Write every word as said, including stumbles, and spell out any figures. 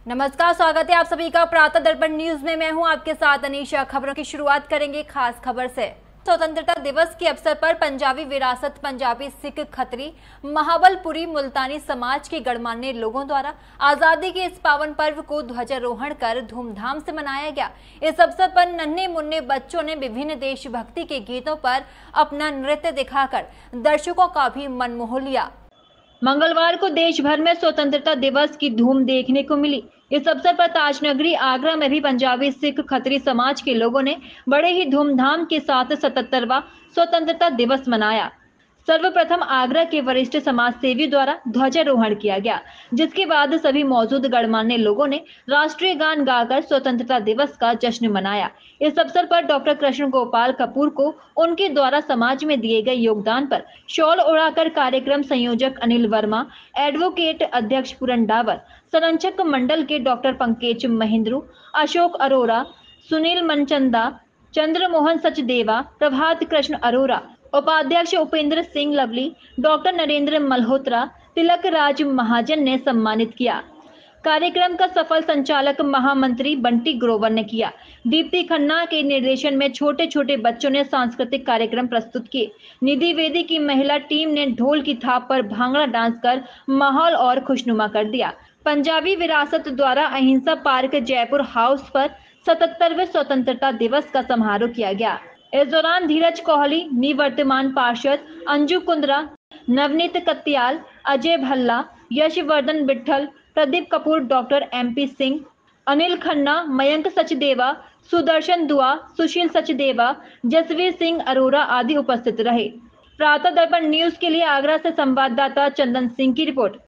नमस्कार, स्वागत है आप सभी का प्रातः दर्पण न्यूज में। मैं हूं आपके साथ अनीशा। खबरों की शुरुआत करेंगे खास खबर से। स्वतंत्रता दिवस के अवसर पर पंजाबी विरासत, पंजाबी सिख खत्री, महाबलपुरी मुल्तानी समाज के गणमान्य लोगों द्वारा आजादी के इस पावन पर्व को ध्वजारोहण कर धूमधाम से मनाया गया। इस अवसर पर नन्हे मुन्ने बच्चों ने विभिन्न देशभक्ति के गीतों पर अपना नृत्य दिखाकर दर्शकों का भी मन मोह लिया। मंगलवार को देश भर में स्वतंत्रता दिवस की धूम देखने को मिली। इस अवसर पर ताजनगरी आगरा में भी पंजाबी सिख खत्री समाज के लोगों ने बड़े ही धूमधाम के साथ सतहत्तरवां स्वतंत्रता दिवस मनाया। सर्वप्रथम आगरा के वरिष्ठ समाज सेवी द्वारा ध्वजारोहण किया गया, जिसके बाद सभी मौजूद गणमान्य लोगों ने राष्ट्रीय गान गाकर स्वतंत्रता दिवस का जश्न मनाया। इस अवसर पर डॉक्टर कृष्ण गोपाल कपूर को उनके द्वारा समाज में दिए गए योगदान पर शॉल उड़ाकर कार्यक्रम संयोजक अनिल वर्मा, एडवोकेट अध्यक्ष पूरन डावर, संरक्षक मंडल के डॉक्टर पंकज महिंद्रू, अशोक अरोरा, सुनील मनचंदा, चंद्रमोहन सचदेवा, प्रभात कृष्ण अरोरा, उपाध्यक्ष उपेंद्र सिंह लवली, डॉक्टर नरेंद्र मल्होत्रा, तिलक राज महाजन ने सम्मानित किया। कार्यक्रम का सफल संचालक महामंत्री बंटी ग्रोवर ने किया। दीप्ति खन्ना के निर्देशन में छोटे छोटे बच्चों ने सांस्कृतिक कार्यक्रम प्रस्तुत किए। निधि वेदी की महिला टीम ने ढोल की थाप पर भांगड़ा डांस कर माहौल और खुशनुमा कर दिया। पंजाबी विरासत द्वारा अहिंसा पार्क जयपुर हाउस पर सतहत्तरवें स्वतंत्रता दिवस का समारोह किया गया। इस दौरान धीरज कोहली, निवर्तमान पार्षद अंजू कुंद्रा, नवनीत कत्याल, अजय भल्ला, यशवर्धन विठल, प्रदीप कपूर, डॉक्टर एमपी सिंह, अनिल खन्ना, मयंक सचदेवा, सुदर्शन दुआ, सुशील सचदेवा, जसवीर सिंह अरोरा आदि उपस्थित रहे। प्रातः दर्पण न्यूज के लिए आगरा से संवाददाता चंदन सिंह की रिपोर्ट।